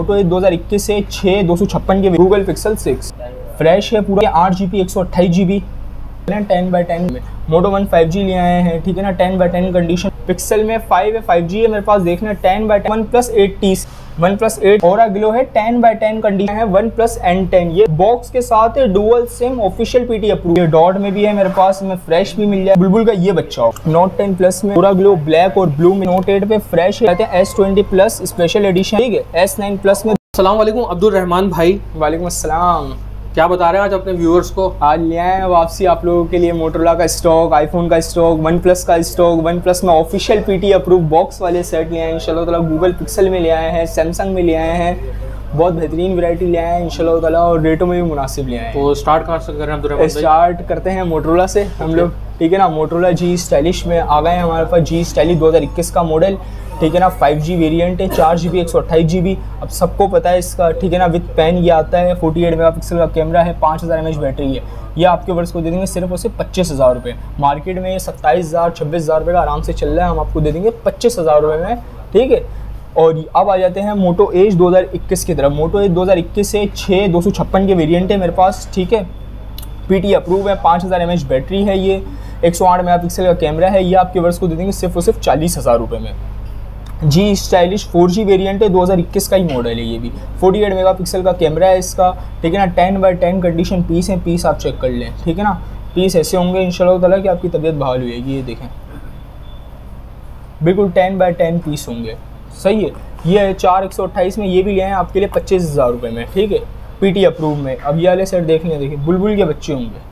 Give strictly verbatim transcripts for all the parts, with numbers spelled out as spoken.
मोटो ए दो हज़ार इक्कीस से छः दो सौ छप्पन के गूगल पिक्सल सिक्स फ्रेश है पूरा, आठ जी बी एक सौ अट्ठाईस G B ten by ten में मोटो वन फाइव जी ले आए हैं, ठीक है ना। Ten by ten condition pixel में फाइव है, फाइव जी है मेरे पास, देखना ten by ten one plus eight T one plus eight aura glow है, टेन बाई टेन कंडीशन है, वन प्लस एन टेन ये बॉक्स के साथ है, dual SIM official P T approve, ये डॉट में भी है मेरे पास, में फ्रेश भी मिल जाए। बुलबुल का ये बच्चा हो नोट टेन प्लस में ओरा ग्लो ब्लैक और ब्लू में, नोट एट पे फ्रेश रहते हैं, S twenty plus special edition, ठीक है। एस नाइन प्लस में। अस्सलाम वालेकुम अब्दुल रहमान भाई। वालेकुम अस्सलाम। क्या बता रहे हैं आज अपने व्यूअर्स को? आज ले आए हैं वापसी आप लोगों के लिए मोटोरोला का स्टॉक, आईफोन का स्टॉक, वन प्लस का स्टॉक, वन प्लस में ऑफिशियल पीटी अप्रूव बॉक्स वाले सेट ले आए हैं इंशाल्लाह ताला। गूगल पिक्सल में ले आए हैं, सैमसंग में ले आए हैं, बहुत बेहतरीन वैरायटी ले आए हैं इंशाल्लाह ताला, और रेटों में भी मुनासिब ले आए हैं। तो स्टार्ट कहाँ से कर रहे हैं अब्दुल रहमान भाई? स्टार्ट करते हैं मोटोरोला से हम लोग, ठीक है ना। मोटोरोला जी स्टाइलिश में आ गए हैं हमारे पास, जी स्टाइलिश दो हज़ार इक्कीस का मॉडल, ठीक है ना। फाइव जी वेरिएंट है, चार जी बी एक सौ अट्ठाईस जी बी, अब सबको पता है इसका, ठीक है ना। विद पेन ये आता है, अड़तालीस मेगापिक्सल का कैमरा है, पाँच हज़ार एम एच बैटरी है। ये आपके वर्ष को दे देंगे सिर्फ और सिर्फ पच्चीस हज़ार रुपये। मार्केट में ये सत्ताईस हज़ार छब्बीस हज़ार रुपये का आराम से चल रहा है, हम आपको दे देंगे पच्चीस हज़ार रुपये में, ठीक है। और अब आ जाते हैं मोटो एज दो हज़ार इक्कीस की तरफ। मोटो एज दो हज़ार इक्कीस से छः दो सौ छप्पन के वेरिएंट है मेरे पास, ठीक है। पीटी अप्रूव है, पाँच हज़ार एम एच बैटरी है, ये एक सौ आठ मेगापिक्सल का कैमरा है। ये आपके वर्ष को दे देंगे सिर्फ और सिर्फ चालीस हज़ार रुपये में। G stylish four G variant है, दो हज़ार इक्कीस का ही मॉडल है ये भी, अड़तालीस मेगापिक्सल का कैमरा है इसका, ठीक है ना। Ten by ten condition piece है, पीस आप चेक कर लें, ठीक है ना। पीस ऐसे होंगे इंशाल्लाह ताला कि आपकी तबीयत बहाल हुएगी, ये देखें बिल्कुल टेन बाई टेन पीस होंगे, सही है। ये चार एक सौ अट्ठाईस में ये भी ले आए आपके लिए पच्चीस हज़ार रुपये में, ठीक है, पीटी अप्रूव में। अब ये वाले सेट देख लें, देखिए बुलबुल के बच्चे होंगे,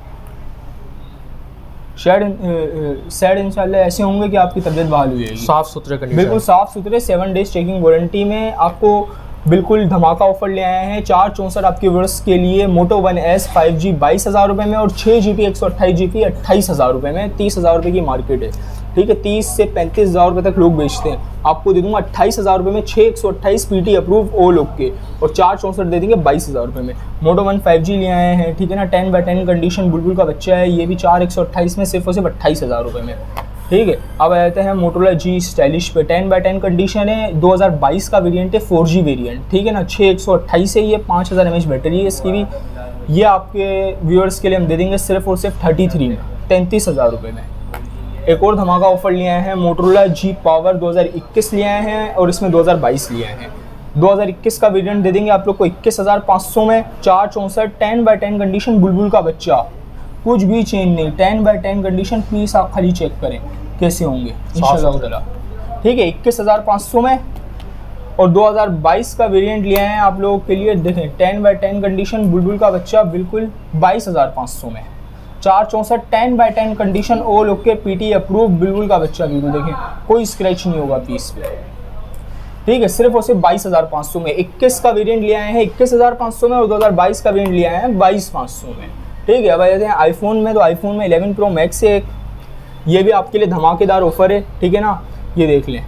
शायद शायद इंशाल्लाह ऐसे होंगे कि आपकी तबीयत बहाल हुई है। साफ़ सुथरे कंडीशन, बिल्कुल साफ़ सुथरे, सेवन डेज चेकिंग वारंटी में आपको बिल्कुल धमाका ऑफर ले आए हैं। चार चौंसठ आपके वर्ष के लिए Moto one S five G बाईस हज़ार रुपये में, और छः जी बी एक सौ अट्ठाईस जी बी अट्ठाईस हज़ार रुपये में। तीस हज़ार रुपये की मार्केट है, ठीक है। तीस से पैंतीस हज़ार रुपये तक लोग बेचते हैं, आपको दे दूंगा अट्ठाईस हज़ार रुपये में, छः एक सौ अट्ठाईस पी टी अप्रूव ओ लोग के, और चार चौंसठ दे देंगे बाईस हज़ार रुपये में। मोटो वन फाइव जी ले आए हैं, ठीक है ना। टेन बाई टेन कंडीशन बुलबुल का बच्चा है, ये भी चार एक सौ अट्ठाईस में, सिर्फ और सिर्फ अट्ठाईस हज़ार रुपये में, ठीक है। अब आ जाते हैं मोटोरोला जी स्टाइलिश पे, टेन बाई टेन कंडीशन है, दो हज़ार बाईस का वेरिएंट है, फोर जी वेरिएंट, ठीक है ना। छः एक सौ अट्ठाईस है, ये पाँच हज़ार एम एच बैटरी है इसकी भी। ये आपके व्यूअर्स के लिए हम दे देंगे सिर्फ और सिर्फ थर्टी थ्री में, तैंतीस हज़ार रुपये में। एक और धमाका ऑफर लिए आए हैं, मोटोरोला जी पावर दो हज़ार इक्कीस लिए आए हैं, और इसमें दो हज़ार बाईस लिए आए हैं। दो हज़ार इक्कीस का वेरिएंट दे देंगे आप लोग को इक्कीस हज़ार पाँच सौ में, चार चौंसठ टेन बाई टेन कंडीशन बुलबुल का बच्चा, कुछ भी चेंज नहीं, ten by ten condition piece आप खाली चेक करें कैसे होंगे इंशाल्लाह ताला, ठीक है। इक्कीस हज़ार पाँच सौ में, और दो हज़ार बाईस का वेरिएंट लिए हैं आप लोगों के लिए, देखें टेन बाई टेन कंडीशन बुलबुल का बच्चा बिल्कुल बाईस हज़ार पाँच सौ में, चार चौंसठ टेन बाई टेन कंडीशन ओ लोग के पीटी अप्रूव बुलबुल का बच्चा बिल्कुल, देखें कोई स्क्रैच नहीं होगा पीस पे, ठीक है। सिर्फ और सिर्फ बाईस हज़ार पाँच सौ में। इक्कीस का वेरिएंट ले आए हैं इक्कीस हज़ार पाँच सौ में, और दो हज़ार बाईस का वेरिएंट ले आए हैं बाईस पाँच सौ में, ठीक है। अब आ जाते हैं आईफोन में, तो आईफोन में इलेवन प्रो मैक्स है एक, ये भी आपके लिए धमाकेदार ऑफर है, ठीक है ना। ये देख लें,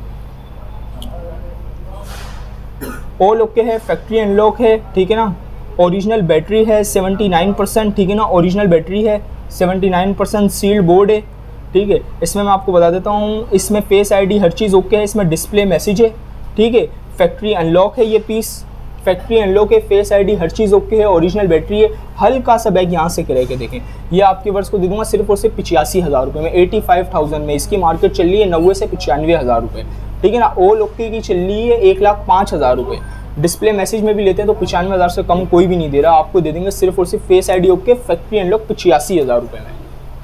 ओ लोग के है, फैक्ट्री अनलॉक है, ठीक है ना। ओरिजिनल बैटरी है सेवेंटी नाइन परसेंट, ठीक है ना। ओरिजिनल बैटरी है, seventy nine percent sealed board है, ठीक है। इसमें मैं आपको बता देता हूँ, इसमें फेस आईडी हर चीज़ ओके है, इसमें डिस्प्ले मैसेज है, ठीक है। फैक्ट्री अनलॉक है ये पीस, फैक्ट्री अनलॉक है, फेस आईडी हर चीज़ ओके है, ओरिजिनल बैटरी है, हल्का सा बैग यहाँ से करे के देखें। ये आपके वर्ष को दे दूंगा सिर्फ और सिर्फ पिचासी हज़ार रुपये में, एटी फाइव थाउजेंड में। इसकी मार्केट चल रही है नब्बे से पचानवे हज़ार रुपये, ठीक है ना। ओ लोग की चल रही है एक लाख पाँच हज़ार रुपये। डिस्प्ले मैसेज में भी लेते हैं तो पचानवे हज़ार से कम कोई भी नहीं दे रहा, आपको दे देंगे सिर्फ और सिर्फ face I D okay, factory unlock पचासी हज़ार रुपये में।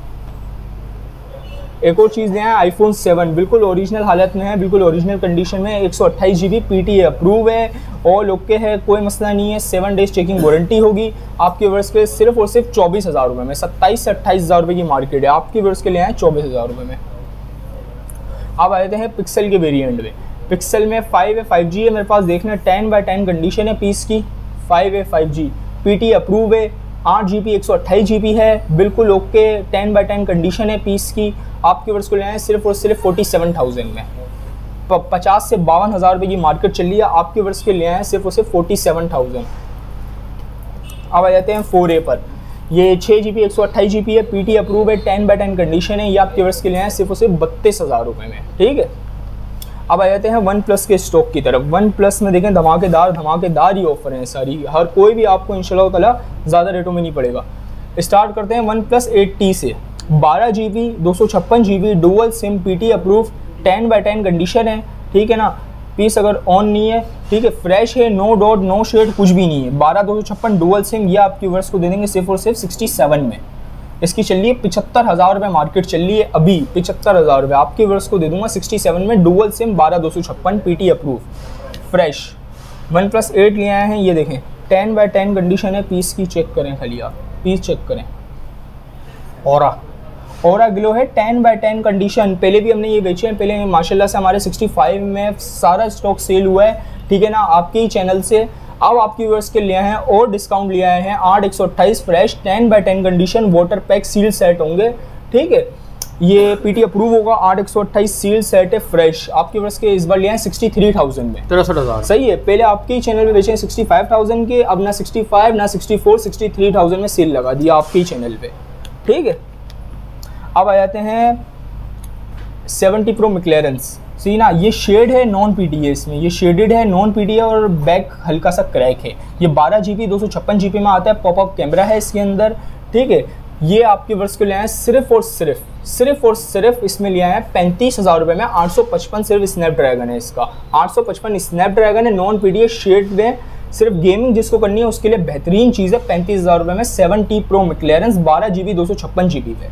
एक और चीज़ हैं, आईफोन सेवन बिल्कुल ओरिजिनल हालत में है, बिल्कुल ओरिजिनल कंडीशन में, एक सौ अट्ठाईस G B P T approve है, ऑल ओके है, कोई मसला नहीं है, सेवन डेज चेकिंग वारंटी होगी। आपके वर्ष के सिर्फ और सिर्फ चौबीस हज़ार रुपये में, सत्ताईस से अट्ठाईस हज़ार रुपये की मार्केट है, आपके वर्ष के लिए आए चौबीस हज़ार रुपये में। अब आ जाते हैं पिक्सल के वेरिएंट में। पिक्सल में फाइव है, फाइव जी है मेरे पास, देखना टेन बाई टेन कंडीशन है पीस की, फाइव है, five G P T approve है, आठ जी बी एक सौ अट्ठाईस जी बी है, बिल्कुल okay, ten by ten condition है पीस की। आपके वर्ष को ले आए सिर्फ और सिर्फ फोर्टी सेवन थाउजेंड में, पचास से बावन हज़ार रुपये की मार्केट चल रही है, आपके वर्ष के ले आए सिर्फ और सिर्फ फोर्टी सेवन थाउजेंड। अब आ जाते हैं फोर ए पर, ये छः जी बी एक सौ अट्ठाईस जी बी है, पी टी अप्रूव है, टेन बाई टेन कंडीशन है, ये आपके वर्ष के लिए आए सिर्फ और सिर्फ बत्तीस हज़ार रुपये में, ठीक है। अब आ जाते हैं वन प्लस के स्टॉक की तरफ। वन प्लस में देखें धमाकेदार धमाकेदार ही ऑफर हैं सारी, हर कोई भी आपको इंशाल्लाह ताला ज़्यादा रेटों में नहीं पड़ेगा। स्टार्ट करते हैं वन प्लस एट टी से। बारह जी बी दो सौ छप्पन G B dual SIM P T approve, ten by ten condition है, ठीक है ना। पीस अगर ऑन नहीं है, ठीक है, फ्रेश है, नो डॉट नो शेड कुछ भी नहीं है। बारह दो सौ छप्पन डुअल सिम ये आपके व्यूअर्स को दे देंगे सिर्फ और सिर्फ सिक्सटी सेवन में। इसकी चल रही है पिछहत्तर हज़ार रुपये मार्केट चल रही है अभी, पिछहत्तर हज़ार रुपये आपके व्यूअर्स को दे दूंगा सिक्सटी सेवन में डुअल सिम बारह दो सौ छप्पन P T approve fresh. One plus eight ले आए हैं, ये देखें टेन बाई टेन कंडीशन है, पीस की चेक करें खाली आप, पीस चेक करें। औरा औरा ग्लो है, टेन बाई टेन कंडीशन, पहले भी हमने ये बेचे हैं, पहले माशाल्लाह से हमारे सिक्सटी फाइव में सारा स्टॉक सेल हुआ है, ठीक है ना, आपके ही चैनल से। अब आपके व्यूअर्स के लिए आए हैं और डिस्काउंट ले आए हैं आठ एक सौ अट्ठाईस fresh ten by ten condition water pack seal set होंगे, ठीक है। ये पीटी अप्रूव होगा, आठ एक सौ अट्ठाईस सील सेट है फ्रेश, आपके व्यूअर्स के इस बार ले आए सिक्सटी थ्री थाउजेंड में, तिरसठ हज़ार। सही है, पहले आपके ही चैनल पे बेचे हैं सिक्सटी फाइव थाउजेंड के, अब ना सिक्सटी फाइव ना sixty four sixty three thousand में सेल लगा दिया आपके ही चैनल पे, ठीक है। अब आ जाते हैं सेवेंटी प्रो मैक्लेरन्स। सी ना, ये शेड है नॉन पीटी है, इसमें ये शेडेड है नॉन पीटी है और बैक हल्का सा क्रैक है। ये बारह जी बी दो सौ छप्पन जी बी में आता है, पॉपअप कैमरा है इसके अंदर, ठीक है। ये आपके वर्ष के लिए आए सिर्फ और सिर्फ सिर्फ और सिर्फ इसमें लिया है पैंतीस हज़ार रुपये में, आठ सौ पचपन सिर्फ स्नैपड्रैगन है इसका, आठ सौ पचपन स्नैपड्रैगन है, नॉन पी डी है, शेड में सिर्फ गेमिंग जिसको करनी है उसके लिए बेहतरीन चीज़ है। पैंतीस हज़ार रुपये में सेवेंटी प्रो मैक्लेरन्स बारह जी बी दो सौ छप्पन जी बी पे।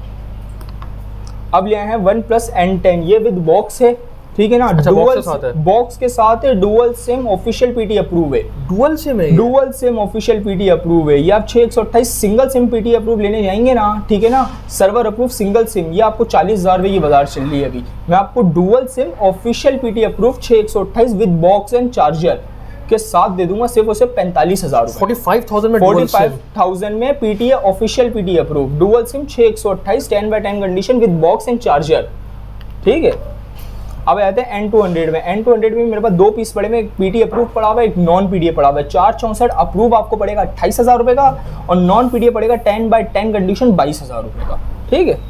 अब ले आए हैं वन प्लस एन टेन, ये विद बॉक्स है, ठीक है ना, अच्छा, डुअल बॉक्स के साथ है, बॉक्स के साथ है, dual SIM official P T approve है, डुअल सिम है, dual SIM official P T approve है। ये आप छः एक सौ अट्ठाईस सिंगल सिम पीटी अप्रूव लेने जाएंगे ना, ठीक है ना, सर्वर अप्रूव सिंगल सिम, ये आपको चालीस हज़ार रुपये की बाजार चल रही है अभी। मैं आपको dual SIM official P T approve छः एक सौ अट्ठाईस विद बॉक्स एंड चार्जर के साथ दे दूंगा सिर्फ और सिर्फ पैंतालीस हज़ार रुपये, फोर्टी फाइव थाउजेंड में, फोर्टी फाइव थाउजेंड में P T official P T approve dual SIM छः एक सौ अट्ठाईस ten by ten condition with box and charger, ठीक है। अब आते हैं एन टू हंड्रेड में। एन टू हंड्रेड में मेरे पास दो पीस पड़े में, एक पीटी अप्रूव पड़ा हुआ है, एक नॉन पीडी पड़ा हुआ है। चार चौंसठ अप्रूव आपको पड़ेगा अट्ठाईस हज़ार रुपये का और नॉन पीडी पड़ेगा टेन बाई टेन कंडीशन बाईस हज़ार रुपये का, ठीक है।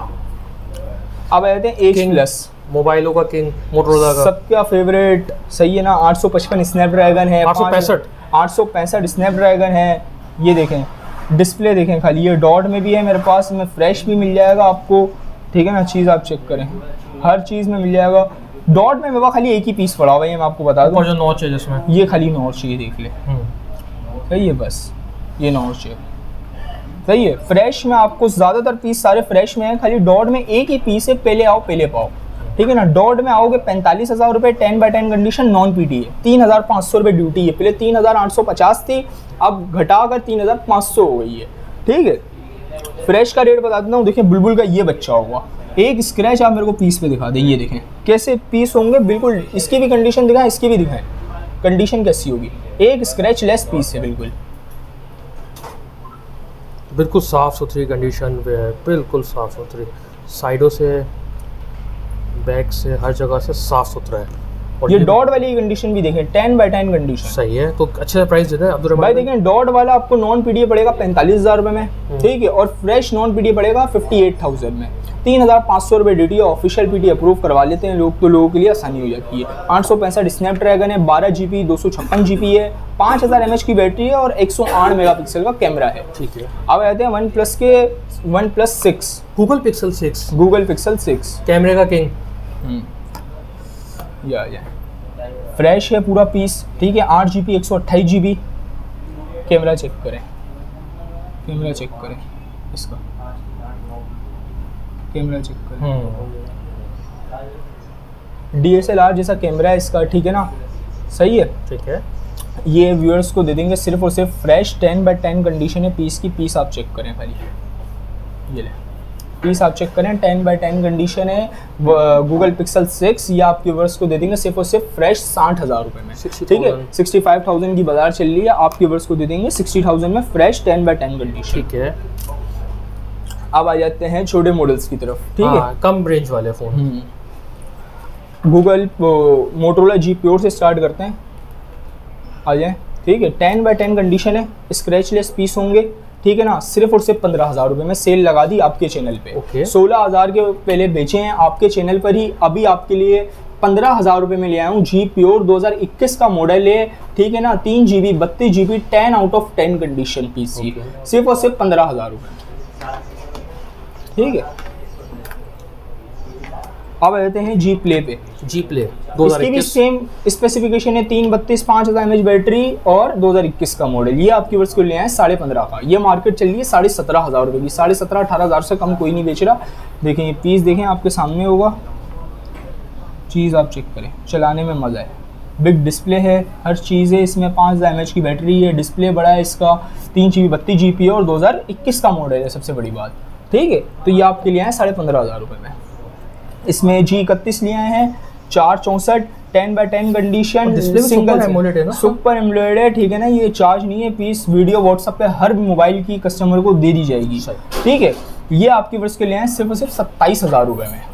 अब आते हैं एच प्लस, मोबाइलों का किंग, मोटरोला का सबका फेवरेट, सही है ना, आठ सौ पचपन स्नैपड्रैगन है, आठ सौ पैंसठ आठ सौ पैंसठ स्नैपड्रैगन है। ये देखें डिस्प्ले देखें खाली, ये डॉट में भी है मेरे पास, में फ्रेश भी मिल जाएगा आपको, ठीक है ना, चीज़ आप चेक करें, हर चीज़ में मिल जाएगा। डॉट में मेरे पास खाली एक ही पीस पड़ा हुआ है, ये मैं आपको बता दूं, और जो नॉच है जिसमें, ये खाली नॉच चाहिए, देख ले, सही है, बस ये नॉच है, सही है। फ्रेश में आपको ज़्यादातर पीस सारे फ्रेश में है, खाली डॉट में एक ही पीस है, पहले आओ पहले पाओ, ठीक है ना। डॉट में आओगे पैंतालीस हज़ार रुपये, ten by ten condition non P T है, तीन हज़ार पाँच सौ रुपये ड्यूटी है, पहले तीन हज़ार आठ सौ पचास थी, अब घटाकर तीन हज़ार पाँच सौ हो गई है, ठीक है। फ्रेश का रेट बता देता हूँ, देखिए बुलबुल का ये बच्चा होगा, एक स्क्रैच आप मेरे को पीस पे दिखा दें, ये देखें कैसे पीस होंगे, बिल्कुल इसकी भी कंडीशन दिखाएं, इसकी भी दिखाएं, कंडीशन कैसी होगी, एक स्क्रैच लेस पीस है, बिल्कुल बिल्कुल साफ़ सुथरी कंडीशन पे है, बिल्कुल साफ़ सुथरी, साइडों से बैक से हर जगह से साफ़ सुथरा है। और ये डॉट वाली कंडीशन भी देखें, टेन बाई टेन कंडीशन, सही है, तो अच्छे प्राइस देते हैं अब्दुल रहमान भाई। देखें डॉट वाला आपको नॉन पीडीए पड़ेगा पैंतालीस हज़ार रुपये में, ठीक है, और फ्रेश नॉन पीडीए पड़ेगा फिफ्टी एट थाउजेंड में, तीन हज़ार पाँच सौ रुपये ड्यूटी है। ऑफिशियल पीटी अप्रूव करवा लेते हैं लोग, तो लोगों के लिए आसानी हो जाती है। आठ सौ पैंसठ स्नैपड्रैगन है, बारह जी बी दो सौ छप्पन जी बी है, पाँच हज़ार एम एच की बैटरी है और एक सौ आठ मेगा पिक्सल का कैमरा है, ठीक है। अब आते हैं वन प्लस के one plus six, Google pixel six, Google pixel six कैमरे का किंग, या या फ्रेश है पूरा पीस, ठीक है, आठ जी बी एक सौ अट्ठाईस जी बी, कैमरा चेक करें, कैमरा चेक करें इसका, कैमरा चेक करें, डी एस एल आर जैसा कैमरा है इसका, ठीक है ना, सही है, ठीक है। ये व्यूअर्स को दे देंगे सिर्फ और सिर्फ fresh ten by ten condition है पीस की, पीस आप चेक करें खाली, ये ले पीस आप चेक करें, टेन बाई टेन कंडीशन है, गूगल पिक्सल सिक्स, ये आपके व्यूअर्स को दे देंगे सिर्फ और सिर्फ फ्रेश साठ हज़ार रुपये में, ठीक है, सिक्सटी फाइव थाउजेंड की बाजार चल रही है, आपके व्यूअर्स को दे देंगे सिक्सटी थाउजेंड में fresh ten by ten condition, ठीक है। अब आ जाते हैं छोटे मॉडल्स की तरफ, ठीक है, कम रेंज वाले phone, Google Motorola G pure से स्टार्ट करते हैं, आ जाए, ठीक है, टेन बाई टेन कंडीशन है, स्क्रैचलेस पीस होंगे, ठीक है ना, सिर्फ और सिर्फ पंद्रह हज़ार रुपये में सेल लगा दी आपके चैनल पे। okay. सोलह हज़ार के पहले बेचे हैं आपके चैनल पर ही, अभी आपके लिए पंद्रह हज़ार रुपये में ले आया हूँ। जी प्योर दो हज़ार इक्कीस का मॉडल है, ठीक है ना, तीन जी बी बत्तीस G B ten out of ten condition पीसी, okay. सिर्फ और सिर्फ पंद्रह हज़ार रुपये, ठीक है। अब आ जाते हैं जी प्ले पे। जी प्ले इसकी भी सेम स्पेसिफिकेशन है, तीन बत्तीस पाँच हज़ार एम एच बैटरी और दो हज़ार इक्कीस का मॉडल। ये आपकी वर्ष को ले आए साढ़े पंद्रह का। ये मार्केट चल रही है साढ़े सत्रह हज़ार रुपये की, साढ़े सत्रह अठारह हज़ार से कम कोई नहीं बेच रहा। देखें ये पीस देखें, आपके सामने होगा, चीज़ आप चेक करें, चलाने में मज़ा है। बिग डिस्प्ले है, हर चीज़ है इसमें, पाँच हज़ार एम एच की बैटरी है, डिस्प्ले बड़ा है इसका, तीन जी बी बत्तीस जी पी है और दो हज़ार इक्कीस का मॉडल है सबसे बड़ी बात, ठीक है। तो ये आपके लिए आए साढ़े पंद्रह हज़ार रुपये में। इसमें जी इकतीस लिए आए हैं, चार चौंसठ ten by ten condition, single AMOLED है, सुपर एमोलेड है, ठीक है ना। ये चार्ज नहीं है, पीस वीडियो व्हाट्सएप पे हर मोबाइल की कस्टमर को दे दी जाएगी, ठीक है। ये आपकी वर्ष के लिए आए सिर्फ और सिर्फ सत्ताईस हज़ार रुपये में।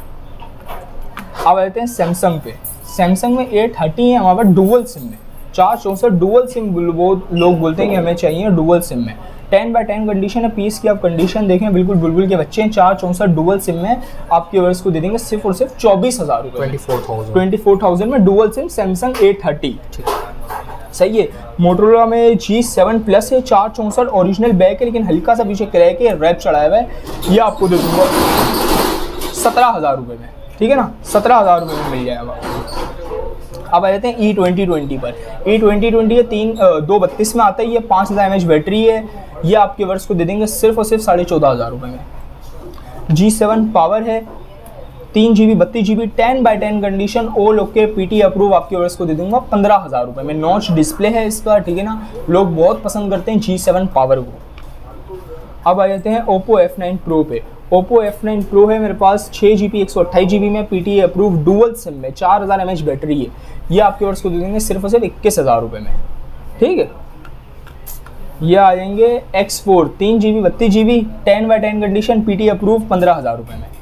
अब आते हैं सैमसंग पे। सैमसंग में ए थर्टी है हमारे पास डुअल सिम में, चार चौंसठ डुअल सिम, वो लोग बोलते हैं कि हमें चाहिए डुअल सिम में। टेन बाई टेन कंडीशन है, पीस की आप कंडीशन देखें बिल्कुल बुलबुल के बच्चे हैं। चार चौंसठ डुअल सिम में आपके वर्ष को दे देंगे सिर्फ और सिर्फ चौबीस हज़ार रुपये, ट्वेंटी फोर थाउजेंड में dual SIM Samsung A thirty, सही है। मोटोरोला में जी सेवन प्लस है, चार चौंसठ ओरिजिनल बैक है, लेकिन हल्का सा पीछे क्रैक है, रैप चढ़ाया हुआ है। ये आपको दे दूँगा सत्रह हज़ार रुपये में, ठीक है ना, सत्रह हज़ार रुपये में मिल जाएगा। अब आ जाते हैं ई ट्वेंटी ट्वेंटी पर। ई ट्वेंटी ट्वेंटी है, तीन दो बत्तीस में आता है, ये पाँच हज़ार एम एच बैटरी है। ये आपके वर्ष को दे देंगे सिर्फ और सिर्फ साढ़े चौदह हज़ार रुपये में। जी सेवन पावर है, तीन जी बी बत्तीस G B ten by ten condition, all okay, P T approve, आपके वर्ष को दे दूंगा पंद्रह हज़ार रुपये में। नॉच डिस्प्ले है इसका, ठीक है ना, लोग बहुत पसंद करते हैं जी सेवन पावर को। अब आ जाते हैं ओप्पो एफ नाइन प्रो पे। ओप्पो एफ नाइन प्रो है मेरे पास, छः जी बी एक सौ अट्ठाईस जी बी में, P T approve dual SIM में, चार हज़ार एम एच बैटरी है। ये आपके वर्ष को दे देंगे सिर्फ और सिर्फ इक्कीस हज़ार रुपये में, ठीक है। ये आ जाएंगे एक्स फोर, तीन जी बी बत्तीस G B ten by ten condition, P T approve पंद्रह हज़ार रुपये में।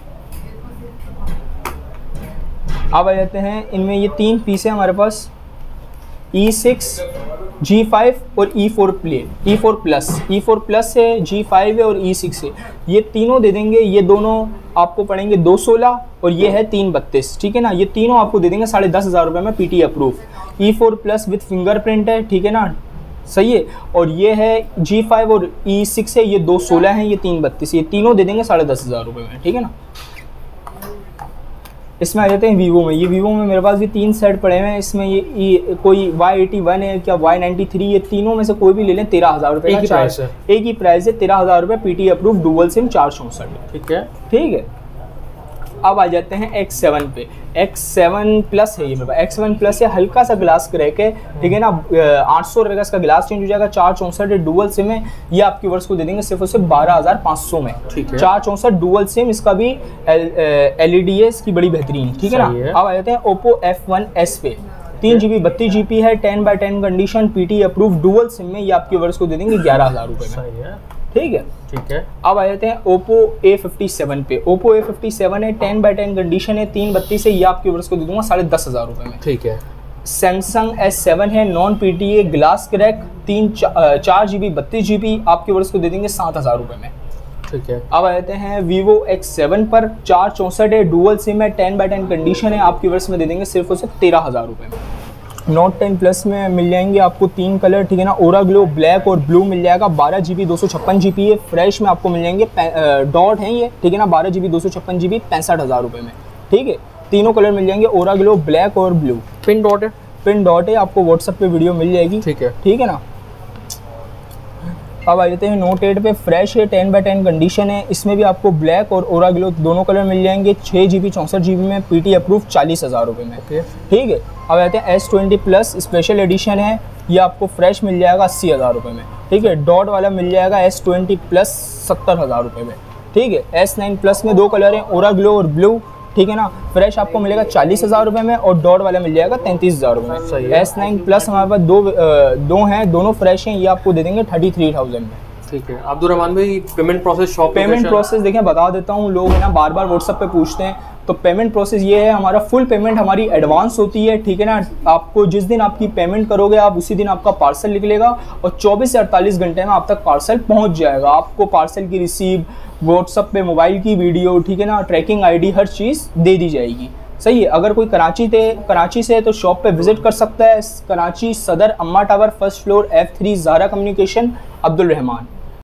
अब आ जाते हैं इनमें, ये तीन पीस है हमारे पास, ई सिक्स, जी फाइव और E four play, E four plus, E four plus है, जी फाइव है और ई सिक्स है। ये तीनों दे देंगे, ये दोनों आपको पड़ेंगे दो सोलह और ये है तीन बत्तीस, ठीक है ना। ये तीनों आपको दे देंगे साढ़े दस हज़ार रुपये में, P T approve. E four plus with fingerprint है, ठीक है ना, सही है। और ये है जी फाइव और ई सिक्स है, ये दो सोलह हैं, ये तीन बत्तीस, ये तीनों दे देंगे साढ़े दस हज़ार रुपये में, ठीक है ना। इसमें आ जाते हैं वीवो में। ये वीवो में मेरे पास भी तीन सेट पड़े हुए हैं। इसमें ये, ये कोई वाई एटी वन है क्या, वाई नाइन्टी थ्री, ये तीनों में से कोई भी ले लें, तेरह हज़ार रुपये का प्राइस है, एक ही प्राइस है, तेरह हज़ार रुपये, P T approve dual SIM चार चौंसठ, ठीक है, ठीक है। अब आ जाते हैं एक्स सेवन पे। एक्स सेवन प्लस है ये मेरे पास, एक्स सेवन प्लस है, हल्का सा ग्लास क्रैक है, ठीक है ना, आठ सौ रुपये का इसका ग्लास चेंज हो जाएगा, चार चौंसठ डुअल सिम है। ये आपके वर्ष को दे देंगे सिर्फ और सिर्फ बारह हज़ार पाँच सौ में, ठीक है, चार चौंसठ डुअल सिम, इसका भी एल ई डी है, इसकी बड़ी बेहतरीन, ठीक है ना। अब आ जाते हैं ओप्पो एफ वन एस पे। तीन जी बी बत्तीस जी पी है, ten by ten condition, P T approve dual SIM में। ये आपके वर्ष को दे देंगे ग्यारह हज़ार रुपये में, ठीक है, ठीक है। अब आ जाते हैं ओप्पो ए फिफ्टी सेवन पे। ओप्पो ए फिफ्टी सेवन है, टेन बाई टेन कंडीशन है, तीन बत्तीस है, ये आपके वर्ष को दे दूंगा साढ़े दस हज़ार रुपये में, ठीक है। सैमसंग एस सेवन है, non P T A, glass crack, तीन चार जी बी बत्तीस जी बी, आपके वर्ष को दे देंगे सात हज़ार रुपये में, ठीक है। अब आ जाते हैं वीवो एक्स सेवन पर, चार चौंसठ है, डुअल सिम है, टेन बाई टेन कंडीशन है, आपके वर्ष में दे देंगे सिर्फ और सिर्फ तेरह हज़ार रुपये में। नोट टेन प्लस में मिल जाएंगे आपको तीन कलर, ठीक है ना, ओरा ग्लो ब्लैक और ब्लू मिल जाएगा, बारह जी बी दो सौ छप्पन जी बी है, फ्रेश में आपको मिल जाएंगे, डॉट हैं ये, ठीक है ना, बारह जी बी दो सौ छप्पन जी बी पैंसठ हज़ार रुपये में, ठीक है। तीनों कलर मिल जाएंगे, ओरा ग्लो ब्लैक और ब्लू, पिन डॉट है, पिन डॉट है, आपको व्हाट्सएप पे वीडियो मिल जाएगी, ठीक है, ठीक है ना। अब आ जाते हैं नोट एट पे। फ्रेश है, टेन बाई टेन कंडीशन है, इसमें भी आपको ब्लैक और ओरा ग्लो दोनों कलर मिल जाएंगे, छः जी बी चौंसठ जी बी में, पी टी अप्रूव चालीस हज़ार रुपये में, ठीक है। अब आते हैं S twenty plus special edition है, ये आपको फ्रेश मिल जाएगा अस्सी हज़ार रुपये में, ठीक है। डॉट वाला मिल जाएगा एस ट्वेंटी प्लस सत्तर हज़ार रुपये में, ठीक है। एस नाइन प्लस में दो कलर हैं, ओरा ग्लो और ब्लू, ठीक है ना। फ्रेश आपको मिलेगा चालीस हज़ार रुपये में और डॉट वाला मिल जाएगा तैंतीस हज़ार रुपये में। एस नाइन प्लस हमारे पास दो दो हैं, दोनों फ्रेश हैं, ये आपको दे देंगे थर्टी थ्री थाउजेंड में, ठीक है अब्दुल रहमान भाई, payment process, shop payment process देखें बता देता हूँ, लोग है ना बार बार व्हाट्सएप पे पूछते हैं। तो पेमेंट प्रोसेस ये है, हमारा फुल पेमेंट हमारी एडवांस होती है, ठीक है ना। आपको जिस दिन आपकी पेमेंट करोगे आप उसी दिन आपका पार्सल निकलेगा और चौबीस से अड़तालीस घंटे में आप तक पार्सल पहुंच जाएगा। आपको पार्सल की रिसीव, व्हाट्सएप पे मोबाइल की वीडियो, ठीक है ना, ट्रैकिंग आईडी, हर चीज़ दे दी जाएगी। सही है। अगर कोई कराची थे कराची से है तो शॉप पे विजिट कर सकता है। Karachi Saddar Amma tower, first floor, F three, Zara communication, Abdul Rahman.